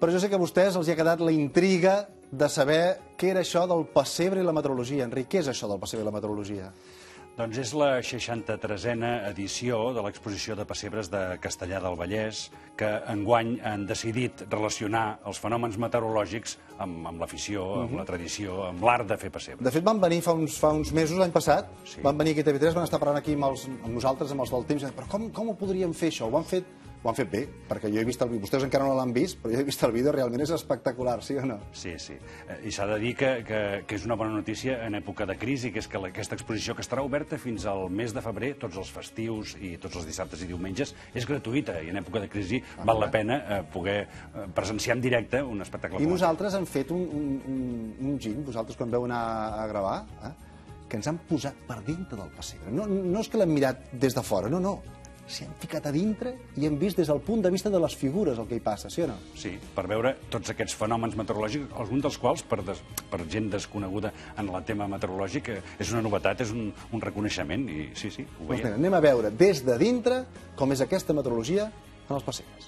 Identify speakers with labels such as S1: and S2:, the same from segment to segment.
S1: Però jo sé que a vostès els hi ha quedat la intriga de saber què era això del pessebre i la meteorologia. Enric, què és això del pessebre i la meteorologia?
S2: Doncs és la 63a edició de l'exposició de pessebres de Castellar del Vallès, que enguany han decidit relacionar els fenòmens meteorològics amb l'afició, amb la tradició, amb l'art de fer pessebres.
S1: De fet, van venir fa uns mesos, l'any passat, van venir aquí a TV3, van estar parlant aquí amb nosaltres, amb els del temps, però com ho podríem fer això? Ho han fet bé, perquè jo he vist el vídeo. Vostès encara no l'han vist, però jo he vist el vídeo, realment és espectacular, sí o no?
S2: Sí, sí. I s'ha de dir que és una bona notícia en època de crisi, que és que aquesta exposició, que estarà oberta fins al mes de febrer, tots els festius i tots els dissabtes i diumenges, és gratuïta, i en època de crisi val la pena poder presenciar en directe un espectacle.
S1: I nosaltres hem fet un giny, vosaltres quan veu anar a gravar, que ens han posat per dintre del pessebre. No és que l'hem mirat des de fora, no. S'hi han ficat a dintre i hem vist des del punt de vista de les figures el que hi passa, sí o no?
S2: Sí, per veure tots aquests fenòmens meteorològics, alguns dels quals, per gent desconeguda en el tema meteorològic, és una novetat, és un reconeixement, i sí, ho veiem.
S1: Doncs anem a veure des de dintre com és aquesta meteorologia en els pessebres.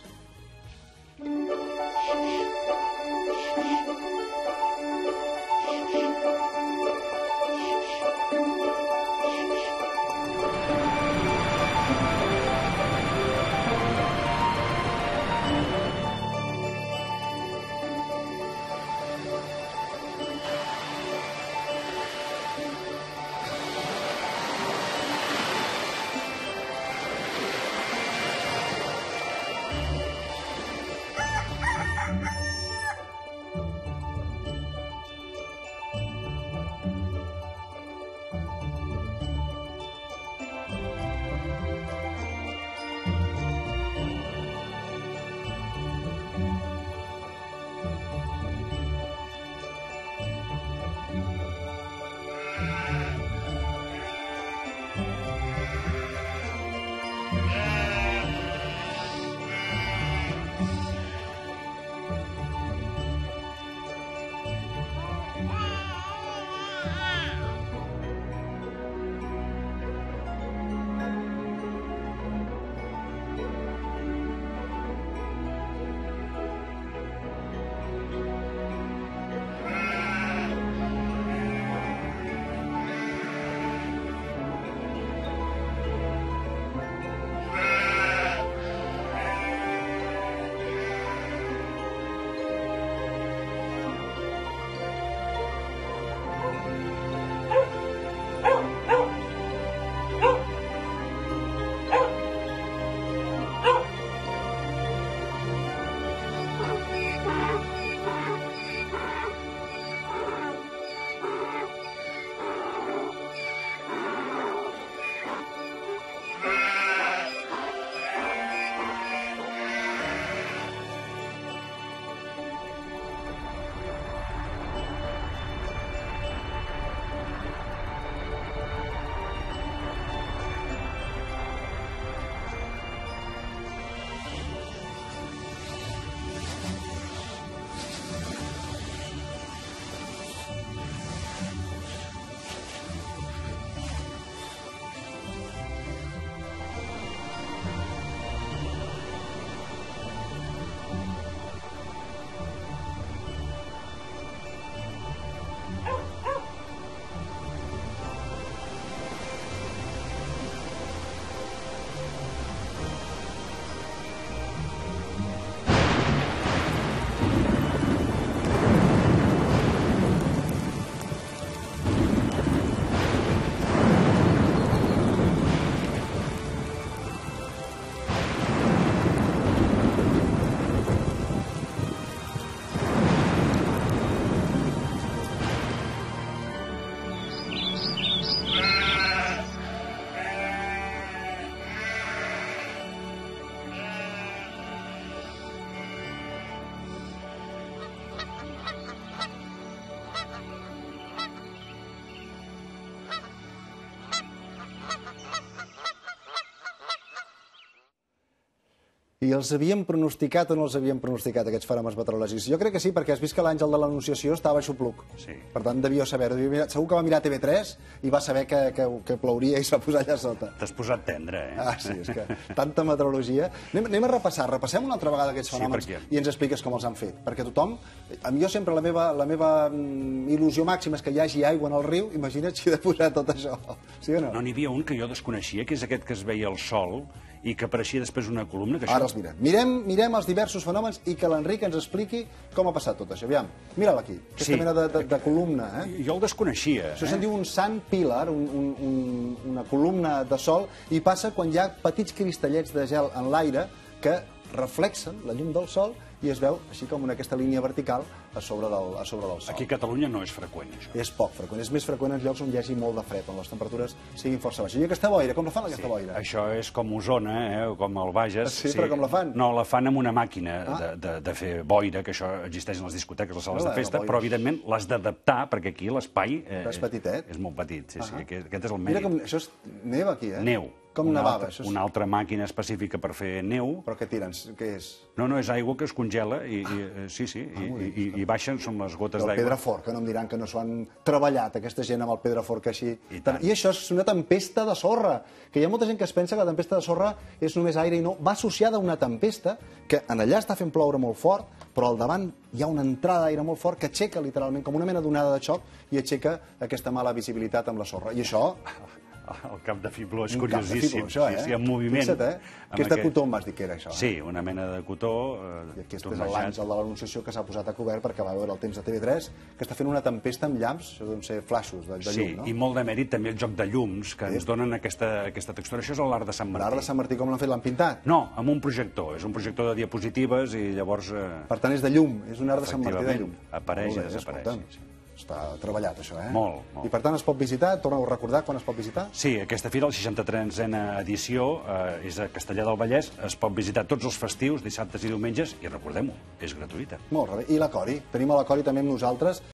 S1: I els havíem pronosticat o no els havíem pronosticat, aquests fenòmens meteorològics? Jo crec que sí, perquè has vist que l'àngel de l'Anunciació estava xupluc.
S2: Sí.
S1: Per tant, devíeu saber-ho. Segur que va mirar TV3 i va saber que plouria i es va posar allà sota.
S2: T'has posat tendre, eh?
S1: Ah, sí, és que tanta meteorologia. Anem a repassem una altra vegada aquests fenòmens i ens expliques com els han fet. Perquè tothom, jo sempre la meva il·lusió màxima és que hi hagi aigua en el riu, imagina't si he de posar tot això. Sí o no?
S2: No, n'hi havia un que jo desconeixia, que és aquest que es veia al sol i que apareixia després una columna. Que
S1: Ara els mirem. Mirem els diversos fenòmens i que l'Enric ens expliqui com ha passat tot això. Aviam, mira'l aquí, aquesta mena de columna.
S2: Jo el desconeixia.
S1: Això se'n diu un sun pillar, una columna de sol, i passa quan hi ha petits cristallets de gel en l'aire que reflexen la llum del sol i es veu així com aquesta línia vertical a sobre del sol.
S2: Aquí a Catalunya no és freqüent, això.
S1: És poc freqüent, és més freqüent en llocs on hi hagi molt de fred, on les temperatures siguin força baixes. I aquesta boira, com la fan, aquesta boira?
S2: Això és com Osona, o com el Bages.
S1: Sí, però com la fan?
S2: No, la fan amb una màquina de fer boira, que això existeix en les discoteques, les sales de festa, però evidentment l'has d'adaptar, perquè aquí l'espai
S1: és petitet.
S2: És molt petit, sí. Aquest és el mèrit.
S1: Mira com això neva aquí, eh?
S2: Neu.
S1: Com nevava, això.
S2: Una altra màquina específica per fer neu.
S1: Però què tiren? Què és?
S2: No, és aigua que es congela i i baixen, són les gotes d'aigua.
S1: El Pedraforca, que no em diran que no s'ho han treballat, aquesta gent amb el Pedraforca així. I això és una tempesta de sorra, que hi ha molta gent que es pensa que la tempesta de sorra és només aire i no. Va associada a una tempesta que en allà està fent ploure molt fort, però al davant hi ha una entrada d'aire molt fort que aixeca literalment com una mena d'onada de xoc i aixeca aquesta mala visibilitat amb la sorra. I això...
S2: El cap de fibló és curiosíssim.
S1: Això,
S2: sí, en moviment.
S1: Fixa't, que és de cotó, em vas dir que era això.
S2: Sí, una mena de cotó.
S1: I aquest és l'àngel de l'Anunciació que s'ha posat a cobert perquè va veure el temps de TV3, que està fent una tempesta amb llamps, això deuen ser flaixos de llum, no?
S2: Sí, i molt de mèrit també el joc de llums, que ens donen aquesta textura. Això és l'art de Sant Martí.
S1: L'art de Sant Martí, com l'han fet? L'han pintat?
S2: No, amb un projector. És un projector de diapositives i llavors...
S1: Per tant, és de llum, és un art de Sant Martí de llum.
S2: Apareix i desapareix.
S1: Està treballat, això, eh?
S2: Molt.
S1: I, per tant, es pot visitar? Torneu a recordar quan es pot visitar?
S2: Sí, aquesta fira, el 63a edició, és a Castellar del Vallès. Es pot visitar tots els festius, dissabtes i diumenges, i recordem-ho, és gratuïta.
S1: Molt bé. I la Cori? Tenim a la Cori també amb nosaltres.